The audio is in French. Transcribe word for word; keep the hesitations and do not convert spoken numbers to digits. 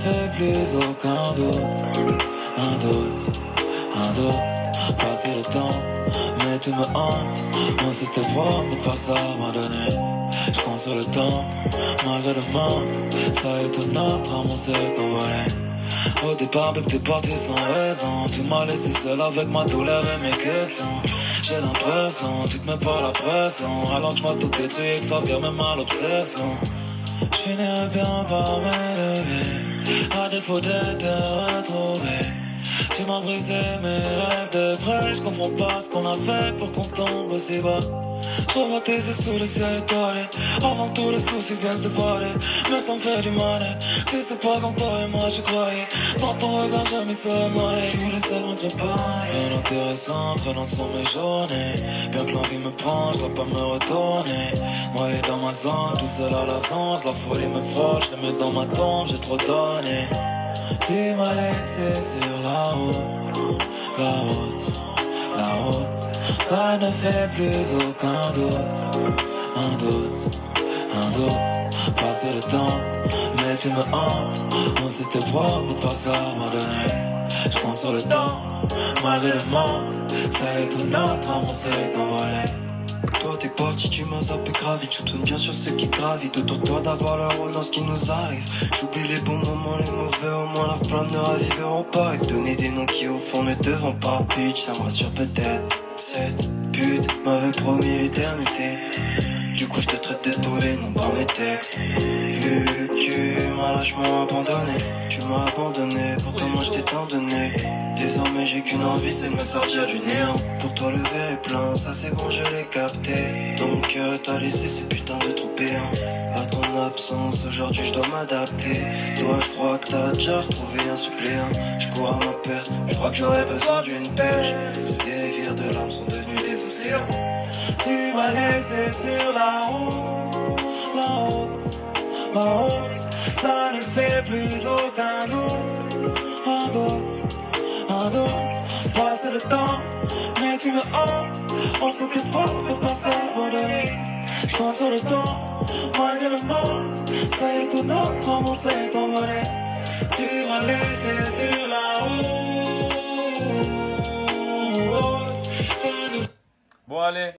fait plus aucun doute. Un doute, un doute, passer le temps, mais tu me hantes. On s'était promis de pas s'abandonner. Je compte sur le temps, malgré le manque. Ça étonne, on s'est envolé. Au départ, bébé, t'es parti sans raison. Tu m'as laissé seul avec ma douleur et mes questions. J'ai l'impression, tu te mets pas la pression. Alors que je tout détruit et que ça vient même à l'obsession. Je finirai bien par m'élever, à défaut d'être retrouvé. Tu m'as brisé mes rêves de près. Je comprends pas ce qu'on a fait pour qu'on tombe aussi bas. Je revois tes yeux sous le ciel étoilé. Avant tous les soucis viennent se dévoiler. Mais ça me fait du mal. Tu sais pas quand toi et moi je croyais. Dans ton regard j'ai mis seul noyé. Je voulais seulement te parler. Rien d'intéressant, très lentes sont mes journées. Bien que l'envie me prend, je dois pas me retourner. Noyé dans ma zone, tout seul à la sens. La folie me frôle, je te mets dans ma tombe, j'ai trop donné. Tu m'as laissé sur la route, la route, la route. Ça ne fait plus aucun doute, un doute, un doute. Passer le temps, mais tu me hantes. On s'était promis de pas s'abandonner. Je compte sur le temps, malgré le manque. Ça étonne notre amour s'est envolé. Toi t'es parti, tu m'as zappé grave vite. Je tourne bien sur ceux qui gravitent autour de toi, d'avoir le rôle dans ce qui nous arrive. J'oublie les bons moments, les mauvais, au moins la flamme ne raviveront pas. Et donner des noms qui au fond ne devront pas. Bitch, ça me rassure peut-être. Cette pute m'avait promis l'éternité. Du coup je te traite de tous les noms dans mes textes. Vu que tu m'as lâchement abandonné, tu m'as abandonné, pourtant moi je t'ai tant donné. Désormais j'ai qu'une envie, c'est de me sortir du néant. Pour toi le verre est plein, ça c'est bon je l'ai capté. Ton cœur t'a laissé ce putain de trou béant. À ton absence aujourd'hui je dois m'adapter. Toi je crois que t'as déjà retrouvé un suppléant. Je cours à ma perte, je crois que j'aurais besoin d'une perche. Des rivières de larmes sont devenues des océans. Tu m'as laissé sur la route, la route, la route. Ça ne fait plus aucun doute, un doute, un doute. Passer le temps, mais tu me hantes. On s'était pas, mais pas s'abandonner. Je compte sur le temps, malgré le manque. Ça étonne, notre amour s'est envolé. Tu m'as laissé sur la route. Bon allez.